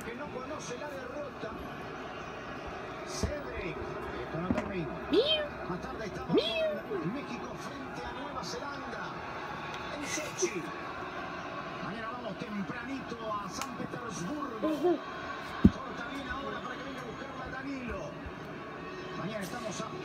que no conoce la derrota. Cedric. Esto no termina. Más tarde estamos con México frente a Nueva Zelanda. En Sochi. Mañana vamos tempranito a San Petersburgo. Corta bien ahora para que venga a buscarla Danilo. Mañana estamos a